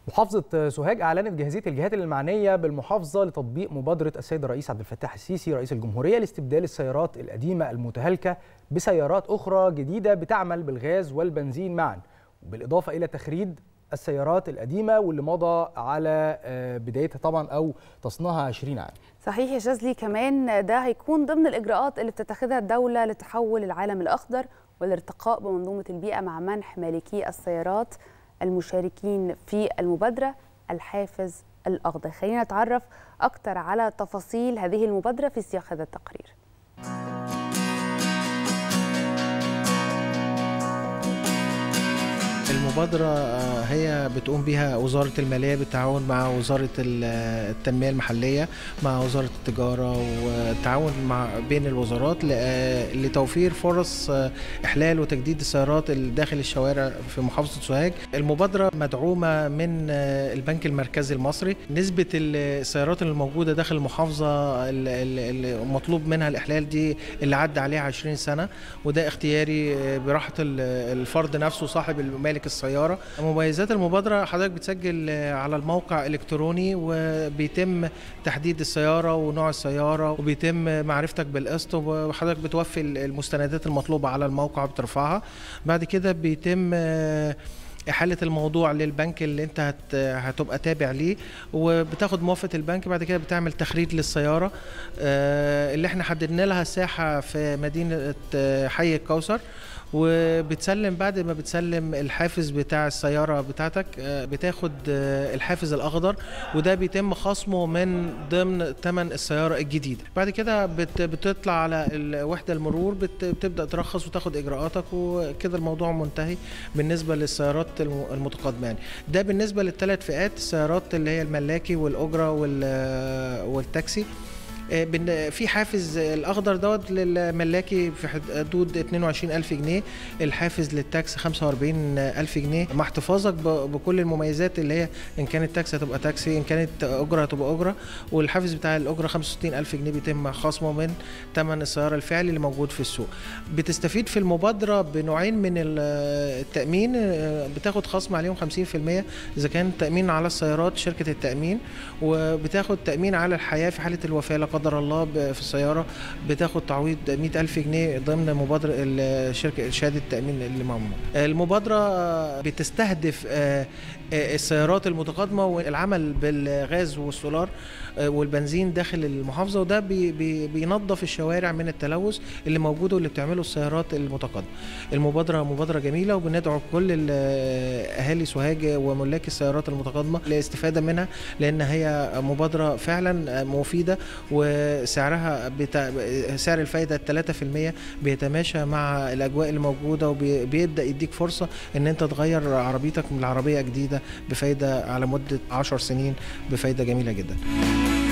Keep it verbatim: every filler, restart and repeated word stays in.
محافظة سوهاج أعلنت جاهزية الجهات المعنية بالمحافظة لتطبيق مبادرة السيد الرئيس عبد الفتاح السيسي رئيس الجمهورية لاستبدال السيارات القديمة المتهالكة بسيارات أخرى جديدة بتعمل بالغاز والبنزين معا، بالإضافة إلى تخريد السيارات القديمة واللي مضى على بدايتها طبعا أو تصنيعها عشرين عام. صحيح يا شاذلي، كمان ده هيكون ضمن الإجراءات اللي بتتخذها الدولة لتحول العالم الأخضر والارتقاء بمنظومة البيئة مع منح مالكي السيارات المشاركين في المبادرة الحافز الأخضر. خلينا نتعرف أكتر على تفاصيل هذه المبادرة في سياق هذا التقرير. المبادرة هي بتقوم بها وزارة المالية بالتعاون مع وزارة التنمية المحلية مع وزارة التجارة، والتعاون مع بين الوزارات لتوفير فرص إحلال وتجديد السيارات داخل الشوارع في محافظة سوهاج. المبادرة مدعومة من البنك المركزي المصري. نسبة السيارات الموجودة داخل المحافظة المطلوب منها الإحلال دي اللي عدى عليها عشرين سنة، وده اختياري براحة الفرد نفسه صاحب مالك السيارة. مميزات المبادرة حضرتك بتسجل على الموقع إلكتروني وبيتم تحديد السيارة ونوع السيارة وبيتم معرفتك بالقسط، وحضرتك بتوفي المستندات المطلوبة على الموقع بترفعها. بعد كده بيتم إحالة الموضوع للبنك اللي انت هتبقى تابع ليه، وبتاخد موافقة البنك. بعد كده بتعمل تخريج للسيارة اللي احنا حددنا لها ساحة في مدينة حي الكوثر، وبتسلم بعد ما بتسلم الحافز بتاع السيارة بتاعتك بتاخد الحافز الأخضر، وده بيتم خصمه من ضمن ثمن السيارة الجديدة. بعد كده بتطلع على وحدة المرور، بتبدأ ترخص وتاخد إجراءاتك، وكده الموضوع منتهي بالنسبة للسيارات المتقدمة. يعني ده بالنسبة للثلاث فئات، السيارات اللي هي الملاكي والأجرة والتاكسي. في حافز الأخضر دوت للملاكي في حدود اثنين وعشرين ألف جنيه، الحافز للتاكسي خمسة وأربعين ألف جنيه، مع احتفاظك بكل المميزات اللي هي إن كانت تاكسي هتبقى تاكسي، إن كانت أجرة هتبقى أجرة. والحافز بتاع الأجرة خمسة وستين ألف جنيه بيتم خصمه من ثمن السيارة الفعلي اللي موجود في السوق. بتستفيد في المبادرة بنوعين من التأمين، بتاخد خصم عليهم خمسين في المية إذا كان تأمين على السيارات شركة التأمين، وبتاخد تأمين على الحياة في حالة الوفاة لا قدر الله في السيارة، بتاخد تعويض مئة ألف جنيه ضمن مبادرة الشركة شهادة التأمين اللي معمولة. المبادرة بتستهدف السيارات المتقدمة والعمل بالغاز والسولار والبنزين داخل المحافظة، وده بي بي بينظف الشوارع من التلوث اللي موجوده واللي بتعمله السيارات المتقدمة. المبادرة مبادرة جميلة، وبندعو كل أهالي سوهاج وملاك السيارات المتقدمة للاستفادة منها، لأن هي مبادرة فعلا مفيدة، وسعرها بتا... سعر الفايدة ثلاثة في المية بيتماشى مع الأجواء اللي موجودة، وبيبدأ يديك فرصة إن أنت تغير عربيتك من العربية جديدة بفايدة على مدة عشر سنين بفايدة جميلة جدا.